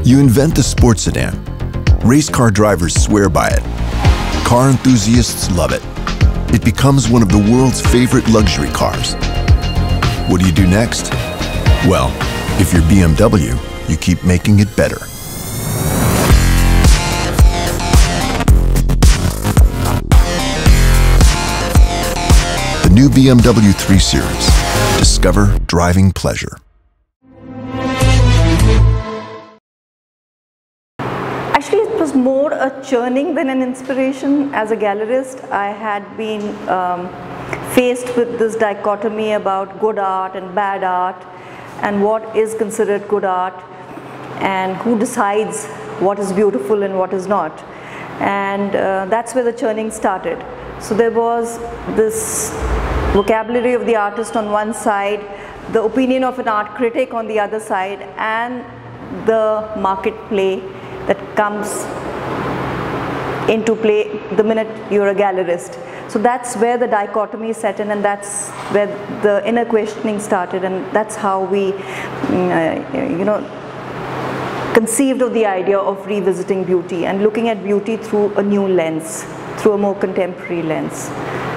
You invent the sports sedan. Race car drivers swear by it. Car enthusiasts love it. It becomes one of the world's favorite luxury cars. What do you do next? Well, if you're BMW, you keep making it better. The new BMW 3 Series. Discover driving pleasure. Actually, it was more a churning than an inspiration. As a gallerist, I had been faced with this dichotomy about good art and bad art, and what is considered good art, and who decides what is beautiful and what is not. And that's where the churning started. So there was this vocabulary of the artist on one side, the opinion of an art critic on the other side, and the market play that comes into play the minute you're a gallerist. So that's where the dichotomy set in, and that's where the inner questioning started, and that's how we conceived of the idea of revisiting beauty and looking at beauty through a new lens, through a more contemporary lens.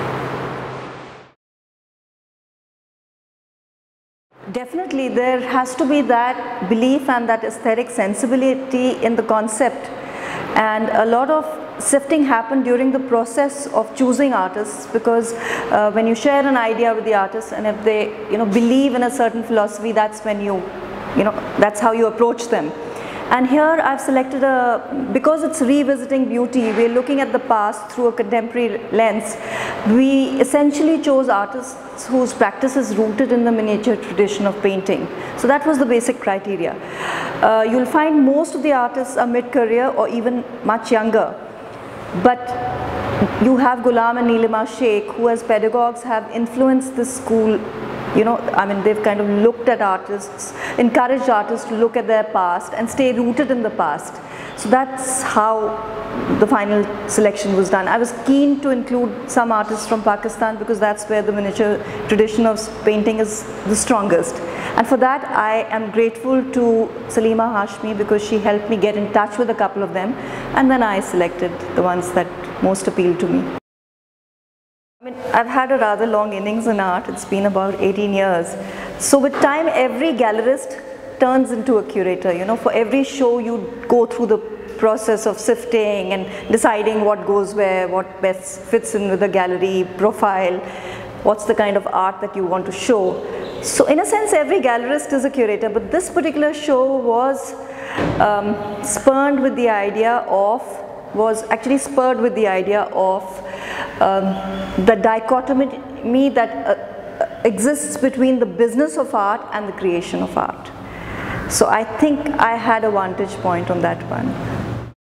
Definitely, there has to be that belief and that aesthetic sensibility in the concept, and a lot of sifting happened during the process of choosing artists, because when you share an idea with the artist, and if they believe in a certain philosophy, that's when that's how you approach them. And here I've selected because it's revisiting beauty, we're looking at the past through a contemporary lens. We essentially chose artists whose practice is rooted in the miniature tradition of painting. So that was the basic criteria. You'll find most of the artists are mid-career or even much younger. But you have Ghulam and Neelima Sheikh, who as pedagogues have influenced this school. They've kind of looked at artists, encouraged artists to look at their past and stay rooted in the past. So that's how the final selection was done. I was keen to include some artists from Pakistan, because that's where the miniature tradition of painting is the strongest. And for that, I am grateful to Salima Hashmi, because she helped me get in touch with a couple of them, and then I selected the ones that most appealed to me. I've had a rather long innings in art. It's been about 18 years. So with time, every gallerist turns into a curator. For every show, you go through the process of sifting and deciding what goes where, what best fits in with the gallery profile, what's the kind of art that you want to show. So in a sense, every gallerist is a curator, but this particular show was spurred with the idea of the dichotomy that exists between the business of art and the creation of art. So I think I had a vantage point on that one.